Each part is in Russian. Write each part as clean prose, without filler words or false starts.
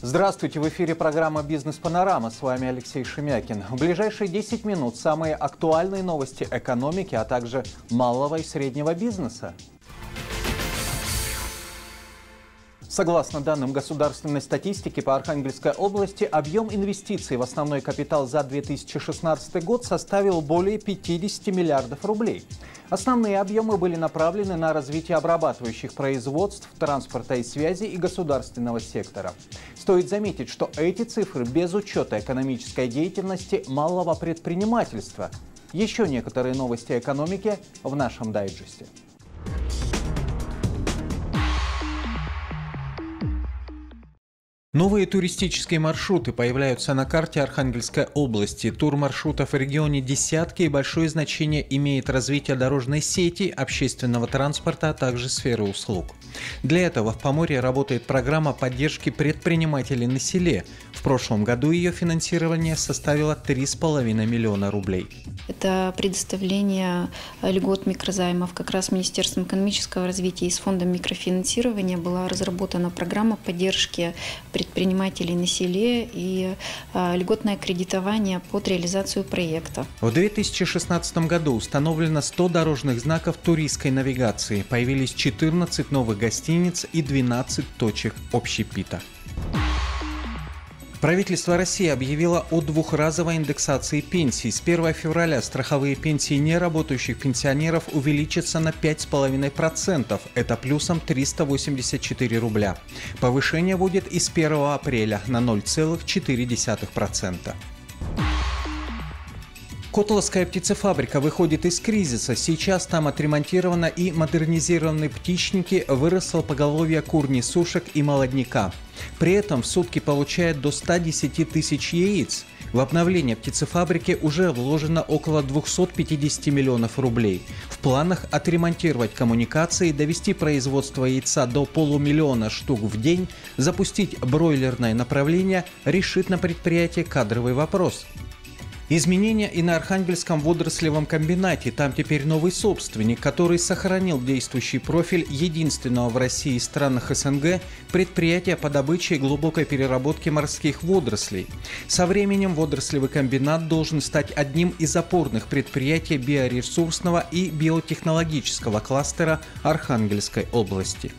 Здравствуйте, в эфире программа «Бизнес-панорама». С вами Алексей Шемякин. В ближайшие 10 минут самые актуальные новости экономики, а также малого и среднего бизнеса. Согласно данным государственной статистики по Архангельской области, объем инвестиций в основной капитал за 2016 год составил более 50 миллиардов рублей. Основные объемы были направлены на развитие обрабатывающих производств, транспорта и связи и государственного сектора. Стоит заметить, что эти цифры без учета экономической деятельности малого предпринимательства. Еще некоторые новости экономики в нашем дайджесте. Новые туристические маршруты появляются на карте Архангельской области. Тур маршрутов в регионе десятки, и большое значение имеет развитие дорожной сети, общественного транспорта, а также сферы услуг. Для этого в Поморье работает программа поддержки предпринимателей на селе. В прошлом году ее финансирование составило 3,5 миллиона рублей. Это предоставление льгот микрозаймов. Как раз Министерством экономического развития и с фондом микрофинансирования была разработана программа поддержки предпринимателей на селе и льготное кредитование под реализацию проекта. В 2016 году установлено 100 дорожных знаков туристской навигации. Появились 14 новых гостиниц и 12 точек общепита. Правительство России объявило о двухразовой индексации пенсий. С 1 февраля страховые пенсии неработающих пенсионеров увеличатся на 5,5%. Это плюсом 384 рубля. Повышение будет и с 1 апреля на 0,4%. Котловская птицефабрика выходит из кризиса. Сейчас там отремонтировано и модернизированы птичники, выросло поголовье кур-несушек и молодняка. При этом в сутки получает до 110 тысяч яиц. В обновление птицефабрики уже вложено около 250 миллионов рублей. В планах отремонтировать коммуникации, довести производство яйца до 500 000 штук в день, запустить бройлерное направление, решит на предприятии кадровый вопрос. Изменения и на Архангельском водорослевом комбинате. Там теперь новый собственник, который сохранил действующий профиль единственного в России и странах СНГ предприятия по добыче и глубокой переработке морских водорослей. Со временем водорослевый комбинат должен стать одним из опорных предприятий биоресурсного и биотехнологического кластера Архангельской области.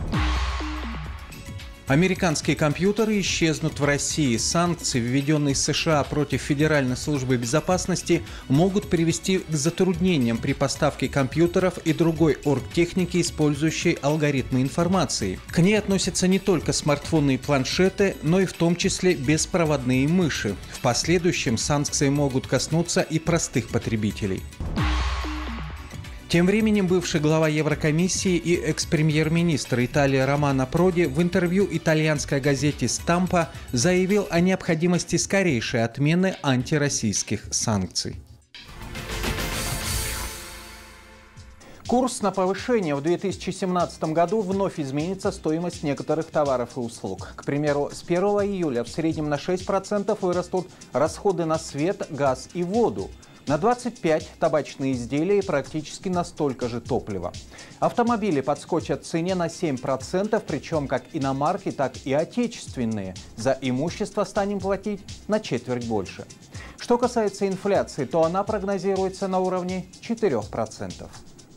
Американские компьютеры исчезнут в России. Санкции, введенные США против Федеральной службы безопасности, могут привести к затруднениям при поставке компьютеров и другой оргтехники, использующей алгоритмы информации. К ней относятся не только смартфоны и планшеты, но и в том числе беспроводные мыши. В последующем санкции могут коснуться и простых потребителей. Тем временем бывший глава Еврокомиссии и экс-премьер-министр Италии Романо Проди в интервью итальянской газете «Стампа» заявил о необходимости скорейшей отмены антироссийских санкций. Курс на повышение. В 2017 году вновь изменится стоимость некоторых товаров и услуг. К примеру, с 1 июля в среднем на 6% вырастут расходы на свет, газ и воду. На 25% табачные изделия и практически на столько же топлива. Автомобили подскочат в цене на 7%, причем как иномарки, так и отечественные. За имущество станем платить на четверть больше. Что касается инфляции, то она прогнозируется на уровне 4%.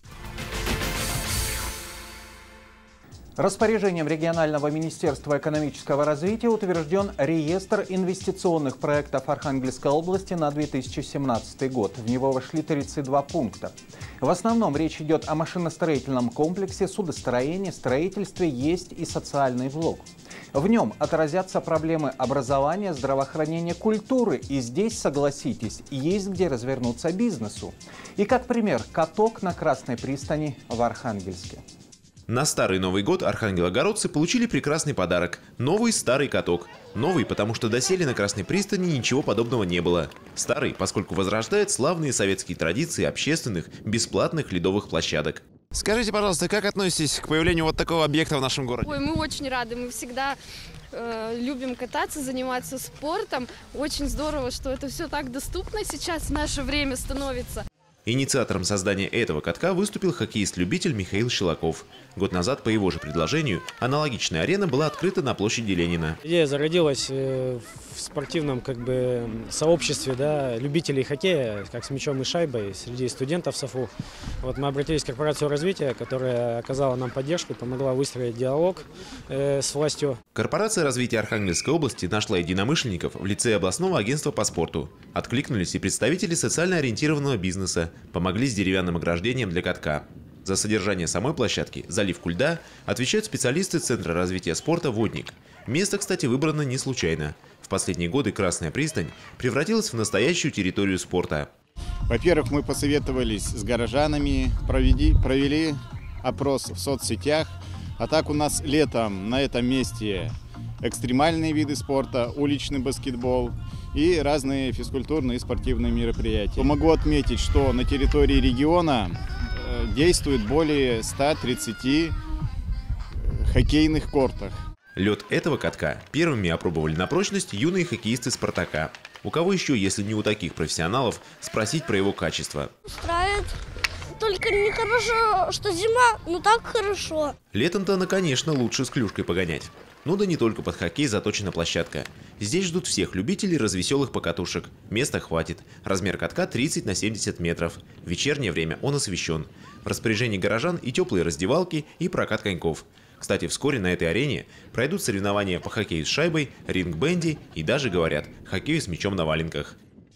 Распоряжением регионального министерства экономического развития утвержден реестр инвестиционных проектов Архангельской области на 2017 год. В него вошли 32 пункта. В основном речь идет о машиностроительном комплексе, судостроении, строительстве, есть и социальный блок. В нем отразятся проблемы образования, здравоохранения, культуры. И здесь, согласитесь, есть где развернуться бизнесу. И как пример, каток на Красной пристани в Архангельске. На Старый Новый год архангелогородцы получили прекрасный подарок – новый старый каток. Новый, потому что доселе на Красной пристани ничего подобного не было. Старый, поскольку возрождает славные советские традиции общественных, бесплатных ледовых площадок. Скажите, пожалуйста, как относитесь к появлению вот такого объекта в нашем городе? Ой, мы очень рады, мы всегда любим кататься, заниматься спортом. Очень здорово, что это все так доступно сейчас в наше время становится. Инициатором создания этого катка выступил хоккеист-любитель Михаил Щелоков. Год назад, по его же предложению, аналогичная арена была открыта на площади Ленина. Идея зародилась в спортивном сообществе, любителей хоккея, как с мячом и шайбой, среди студентов САФУ. Вот мы обратились в корпорацию развития, которая оказала нам поддержку, помогла выстроить диалог с властью. Корпорация развития Архангельской области нашла единомышленников в лице областного агентства по спорту. Откликнулись и представители социально ориентированного бизнеса, помогли с деревянным ограждением для катка. За содержание самой площадки, заливку льда, отвечают специалисты Центра развития спорта «Водник». Место, кстати, выбрано не случайно. В последние годы Красная пристань превратилась в настоящую территорию спорта. Во-первых, мы посоветовались с горожанами, провели опрос в соцсетях. А так у нас летом на этом месте экстремальные виды спорта, уличный баскетбол и разные физкультурные и спортивные мероприятия. Могу отметить, что на территории региона действует более 130 хоккейных кортов. Лед этого катка первыми опробовали на прочность юные хоккеисты «Спартака». У кого еще, если не у таких профессионалов, спросить про его качество? Устраивает. Только нехорошо, что зима, но так хорошо. Летом-то, конечно, лучше с клюшкой погонять. Ну да не только под хоккей заточена площадка. Здесь ждут всех любителей развеселых покатушек. Места хватит. Размер катка 30 на 70 метров. В вечернее время он освещен. В распоряжении горожан и теплые раздевалки, и прокат коньков. Кстати, вскоре на этой арене пройдут соревнования по хоккею с шайбой, ринг-бенди и даже, говорят, хоккею с мячом на валенках.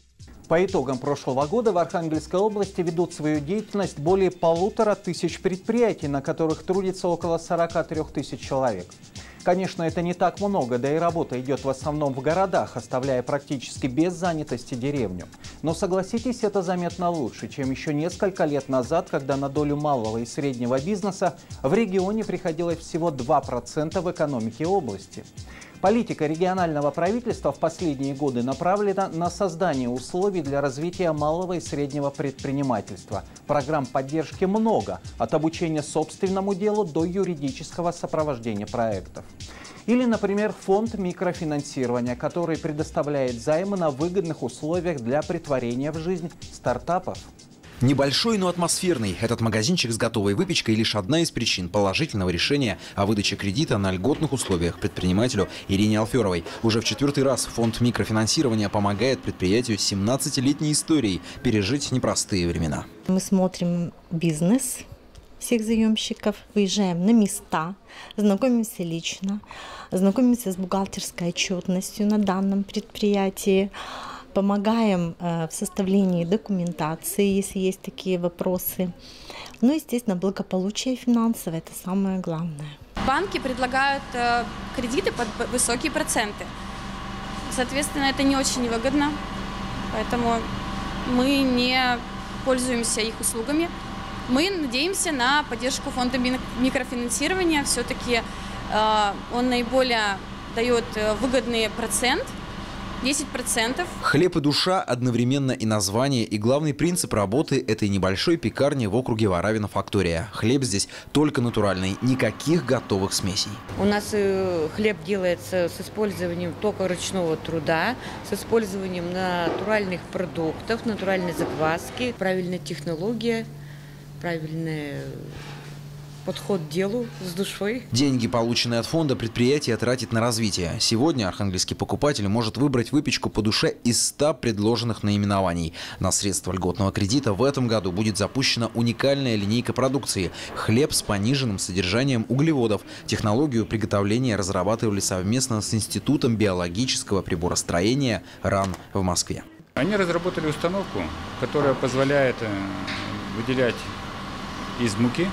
По итогам прошлого года в Архангельской области ведут свою деятельность более 1500 предприятий, на которых трудится около 43 тысяч человек. Конечно, это не так много, да и работа идет в основном в городах, оставляя практически без занятости деревню. Но согласитесь, это заметно лучше, чем еще несколько лет назад, когда на долю малого и среднего бизнеса в регионе приходилось всего 2% в экономике области. Политика регионального правительства в последние годы направлена на создание условий для развития малого и среднего предпринимательства. Программ поддержки много, от обучения собственному делу до юридического сопровождения проектов. Или, например, фонд микрофинансирования, который предоставляет займы на выгодных условиях для претворения в жизнь стартапов. Небольшой, но атмосферный, этот магазинчик с готовой выпечкой лишь одна из причин положительного решения о выдаче кредита на льготных условиях предпринимателю Ирине Алферовой. Уже в 4-й раз фонд микрофинансирования помогает предприятию с 17-летней историей пережить непростые времена. Мы смотрим бизнес всех заемщиков, выезжаем на места, знакомимся лично, знакомимся с бухгалтерской отчетностью на данном предприятии. Помогаем в составлении документации, если есть такие вопросы. Ну, естественно, благополучие финансовое – это самое главное. Банки предлагают кредиты под высокие проценты. Соответственно, это не очень выгодно, поэтому мы не пользуемся их услугами. Мы надеемся на поддержку фонда микрофинансирования. Все-таки он наиболее дает выгодный процент. 10%. Хлеб и душа – одновременно и название, и главный принцип работы этой небольшой пекарни в округе Варавино «Фактория». Хлеб здесь только натуральный, никаких готовых смесей. У нас хлеб делается с использованием только ручного труда, с использованием натуральных продуктов, натуральной закваски, правильная технология, правильный подход к делу с душой. Деньги, полученные от фонда, предприятие тратит на развитие. Сегодня архангельский покупатель может выбрать выпечку по душе из 100 предложенных наименований. На средства льготного кредита в этом году будет запущена уникальная линейка продукции – хлеб с пониженным содержанием углеводов. Технологию приготовления разрабатывали совместно с Институтом биологического приборостроения РАН в Москве. Они разработали установку, которая позволяет выделять из муки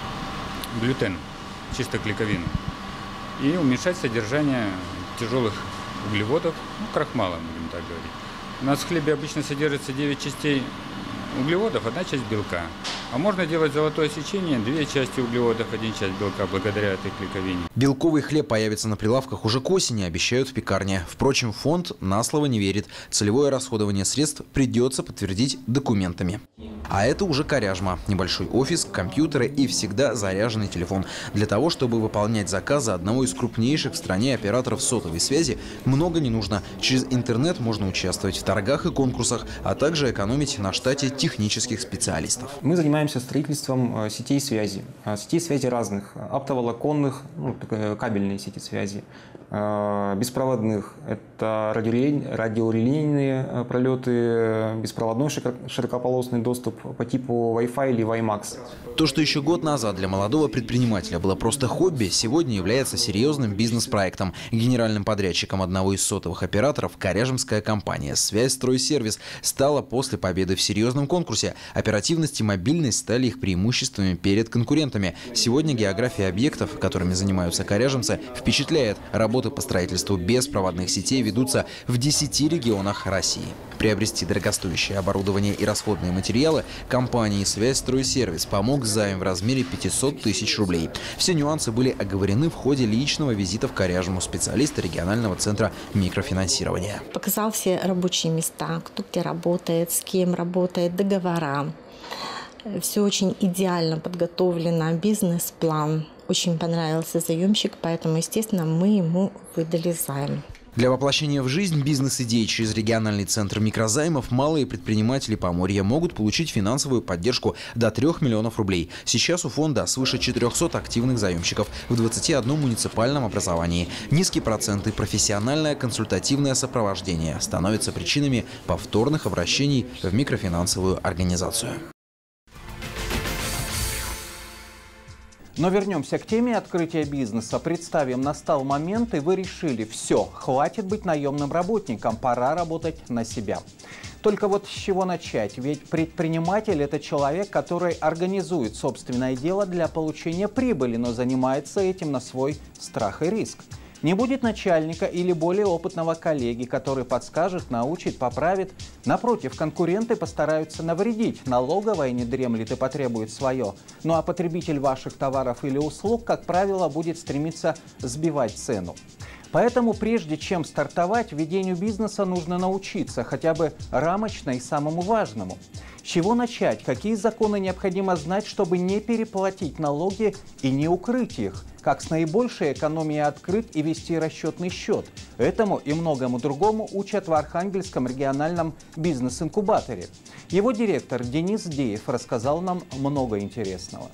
глютен, чисто клейковину, и уменьшать содержание тяжелых углеводов, крахмала, будем так говорить. У нас в хлебе обычно содержится 9 частей углеводов, 1 часть белка. А можно делать золотое сечение, 2 части углеводов, 1 часть белка, благодаря этой клейковине. Белковый хлеб появится на прилавках уже к осени, обещают в пекарне. Впрочем, фонд на слово не верит. Целевое расходование средств придется подтвердить документами. А это уже Коряжма. Небольшой офис, компьютеры и всегда заряженный телефон. Для того, чтобы выполнять заказы одного из крупнейших в стране операторов сотовой связи, много не нужно. Через интернет можно участвовать в торгах и конкурсах, а также экономить на штате технических специалистов. Мы занимаемся строительством сетей связи разных, оптоволоконных, кабельные сети связи, беспроводных. Это радиорелейные пролеты, беспроводной широкополосный доступ по типу Wi-Fi или WiMAX. То, что еще год назад для молодого предпринимателя было просто хобби, сегодня является серьезным бизнес-проектом. Генеральным подрядчиком одного из сотовых операторов коряжемская компания «Связьстройсервис» стала после победы в серьезном конкурсе. Оперативность и мобильность стали их преимуществами перед конкурентами. Сегодня география объектов, которыми занимаются коряжемцы, впечатляет. Работы по строительству беспроводных сетей ведутся в 10 регионах России. Приобрести дорогостоящее оборудование и расходные материалы компании «Связьстройсервис» помог займ в размере 500 тысяч рублей. Все нюансы были оговорены в ходе личного визита в Коряжму специалиста регионального центра микрофинансирования. Показал все рабочие места, кто где работает, с кем работает, договора. Все очень идеально подготовлено, бизнес-план. Очень понравился заемщик, поэтому, естественно, мы ему выдали займ. Для воплощения в жизнь бизнес-идей через региональный центр микрозаймов малые предприниматели Поморья могут получить финансовую поддержку до 3 миллионов рублей. Сейчас у фонда свыше 400 активных заемщиков в 21 муниципальном образовании. Низкие проценты, профессиональное консультативное сопровождение становятся причинами повторных обращений в микрофинансовую организацию. Но вернемся к теме открытия бизнеса. Представим, настал момент, и вы решили: все, хватит быть наемным работником, пора работать на себя. Только вот с чего начать? Ведь предприниматель – это человек, который организует собственное дело для получения прибыли, но занимается этим на свой страх и риск. Не будет начальника или более опытного коллеги, который подскажет, научит, поправит. Напротив, конкуренты постараются навредить. Налоговая не дремлет и потребует свое. Ну а потребитель ваших товаров или услуг, как правило, будет стремиться сбивать цену. Поэтому прежде чем стартовать, ведению бизнеса нужно научиться хотя бы рамочно и самому важному. С чего начать? Какие законы необходимо знать, чтобы не переплатить налоги и не укрыть их? Как с наибольшей экономией открыть и вести расчетный счет? Этому и многому другому учат в Архангельском региональном бизнес-инкубаторе. Его директор Денис Деев рассказал нам много интересного.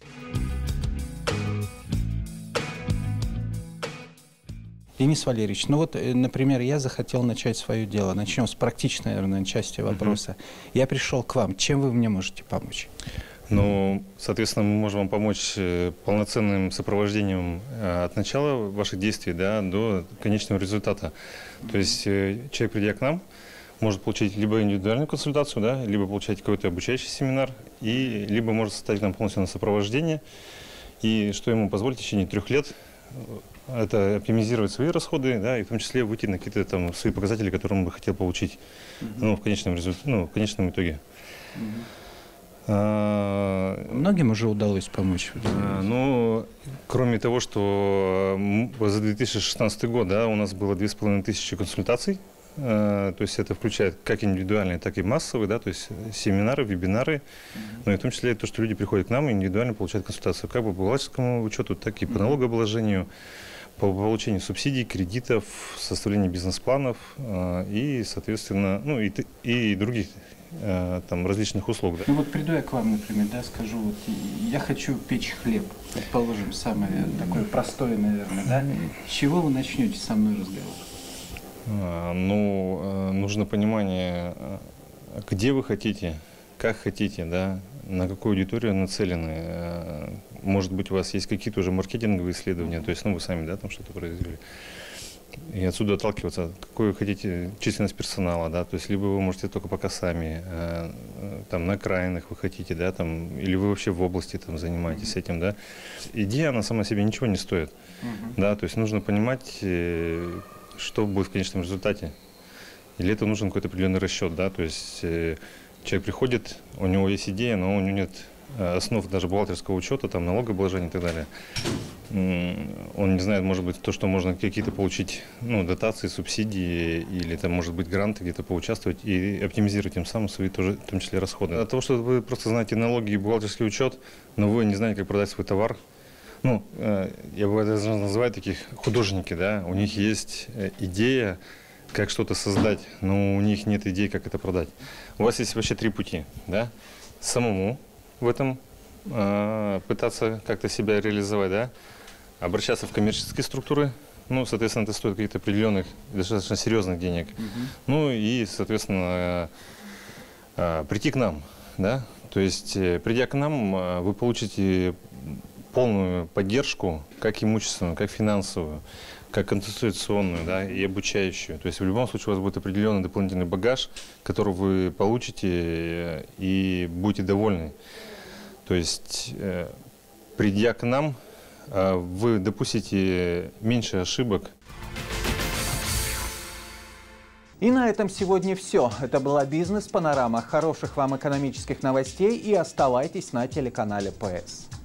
Денис Валерьевич, ну вот, например, я захотел начать свое дело. Начнем с практичной, наверное, части вопроса. Я пришел к вам. Чем вы мне можете помочь? Ну, соответственно, мы можем вам помочь полноценным сопровождением от начала ваших действий, да, до конечного результата. То есть человек, придя к нам, может получить либо индивидуальную консультацию, да, либо получать какой-то обучающий семинар, и либо может стать нам полностью на сопровождение. И что ему позволит в течение 3 лет это оптимизировать свои расходы, да, и в том числе выйти на какие-то там свои показатели, которые он бы хотел получить, ну, в конечном в конечном итоге. Многим уже удалось помочь? Ну, кроме того, что за 2016 год, да, у нас было 2500 консультаций, то есть это включает как индивидуальные, так и массовые, да, то есть семинары, вебинары, но и в том числе то, что люди приходят к нам и индивидуально получают консультацию как по бухгалтерскому учету, так и по налогообложению, по получению субсидий, кредитов, составлению бизнес-планов и, соответственно, ну и других там различных услуг. Да. Ну вот приду я к вам, например, да, скажу, вот я хочу печь хлеб, предположим, самое такое простое, наверное, да. С чего вы начнете со мной разговор? Ну, нужно понимание, где вы хотите, как хотите, да, на какую аудиторию нацелены. Может быть, у вас есть какие-то уже маркетинговые исследования, то есть, ну, вы сами, да, там что-то произвели. И отсюда отталкиваться, какую вы хотите численность персонала, да, то есть, либо вы можете только пока сами, там, на окраинах вы хотите, да, там, или вы вообще в области там занимаетесь этим, да. Идея, она сама себе ничего не стоит, да, то есть, нужно понимать, что будет в конечном результате. Или это нужен какой-то определенный расчет, да, то есть человек приходит, у него есть идея, но у него нет основ даже бухгалтерского учета, там, налогообложения и так далее. Он не знает, может быть, то, что можно какие-то получить, ну, дотации, субсидии или там, может быть, гранты где-то поучаствовать и оптимизировать тем самым свои тоже, в том числе, расходы. От того, что вы просто знаете налоги и бухгалтерский учет, но вы не знаете, как продать свой товар, ну, я бы даже называю таких художники, да, у них есть идея, как что-то создать, но у них нет идей, как это продать. У вас есть вообще 3 пути, да, самому в этом пытаться как-то себя реализовать, да, обращаться в коммерческие структуры, ну, соответственно, это стоит каких-то определенных, достаточно серьезных денег, ну, и, соответственно, прийти к нам, да, то есть, придя к нам, вы получите полную поддержку, как имущественную, как финансовую, как консультационную, да, и обучающую. То есть в любом случае у вас будет определенный дополнительный багаж, который вы получите и будете довольны. То есть, придя к нам, вы допустите меньше ошибок. И на этом сегодня все. Это была «Бизнес-панорама». Хороших вам экономических новостей и оставайтесь на телеканале ПС.